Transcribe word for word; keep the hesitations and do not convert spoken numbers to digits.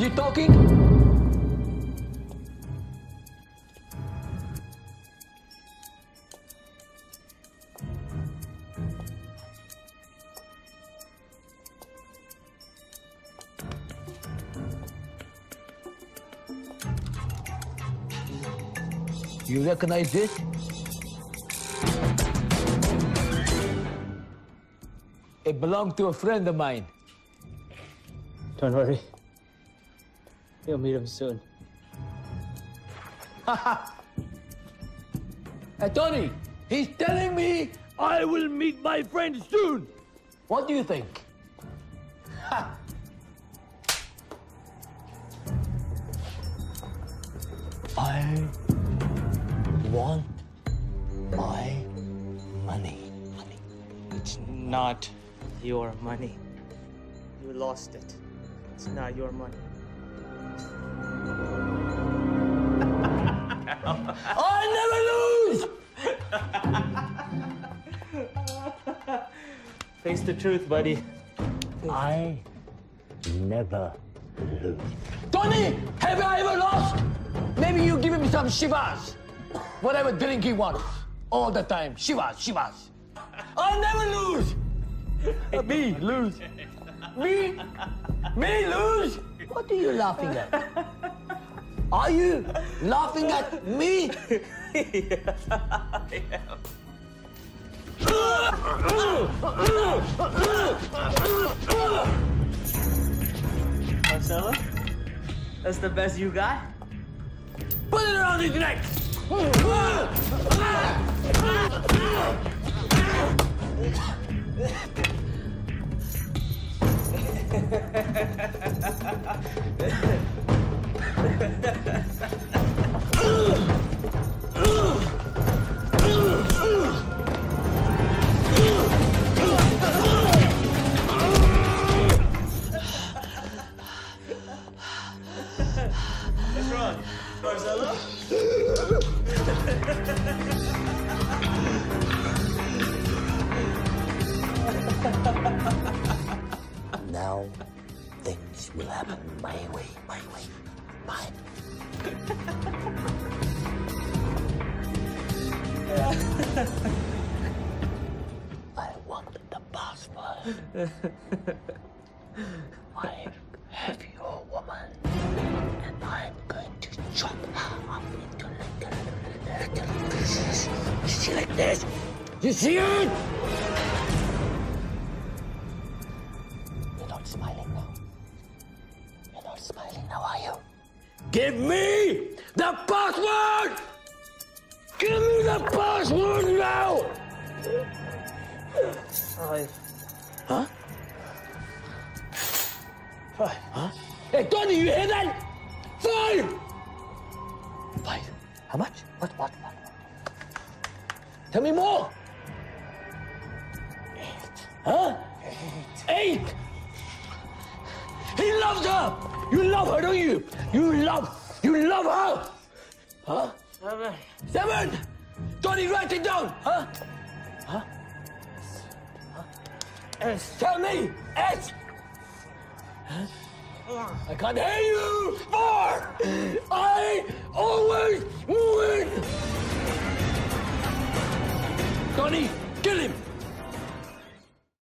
you talking? You recognize this? It belonged to a friend of mine. Don't worry. You'll meet him soon. Hey, Tony, he's telling me I will meet my friend soon. What do you think? I want my money. Money. It's not your money. You lost it. It's not your money. I never lose! Face the truth, buddy. I never lose. Tony, have I ever lost? Maybe you give him some shivas. Whatever drink he wants. All the time. Shivas, shivas. I never lose. Uh, me lose. Me? Me lose? What are you laughing at? Are you laughing at me? Yeah, I am. Marcelo? That's the best you got? Put it around his neck! What's wrong, Marcelo? Now, things will happen my way, my way, my. I want the password. I have your woman, and I'm going to chop her up into little, little pieces. You see like this? You see it? You're not smiling now. You're not smiling now, are you? Give me the password! Give me the password now! Five. Huh? Five. Huh? Hey, Tony, you hear that? Five! Five? How much? What, what, what? Tell me more! Eight. Huh? Eight. Eight! He loves her! You love her, don't you? You love, you love her! Huh? Seven. Seven! Tony, write it down! Huh? Huh? Huh? S. Tell me! S! Huh? I can't hear you! Four! I always win! Tony, kill him!